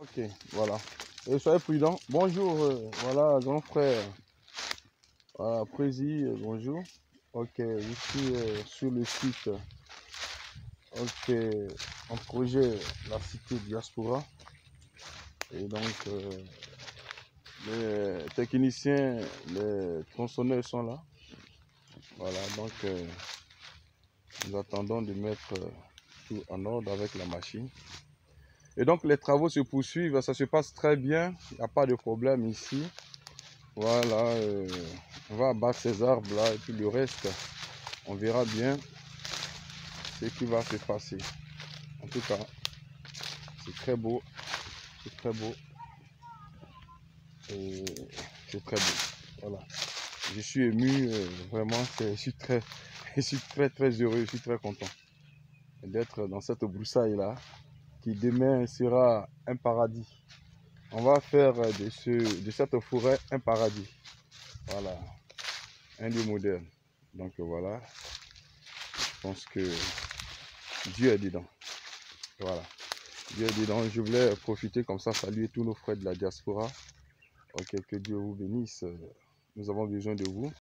Ok, voilà. Et soyez prudents. Bonjour, voilà, grand frère. Voilà, Prési, bonjour. Ok, je suis sur le site. Ok, en projet la cité Diaspora. Et donc, les techniciens, les tronçonneurs sont là. Voilà, donc nous attendons de mettre tout en ordre avec la machine. Et donc les travaux se poursuivent, ça se passe très bien, il n'y a pas de problème ici. Voilà, on va abattre ces arbres là et puis le reste, on verra bien ce qui va se passer. En tout cas, c'est très beau, c'est très beau. Et c'est très beau. Voilà. Je suis ému, vraiment, je suis très heureux, je suis très content d'être dans cette broussaille là, qui demain sera un paradis. On va faire de cette forêt un paradis. Voilà, un lieu moderne. Donc voilà, je pense que Dieu est dedans. Voilà, Dieu est dedans. Je voulais profiter comme ça, saluer tous nos frères de la diaspora. Ok, que Dieu vous bénisse. Nous avons besoin de vous.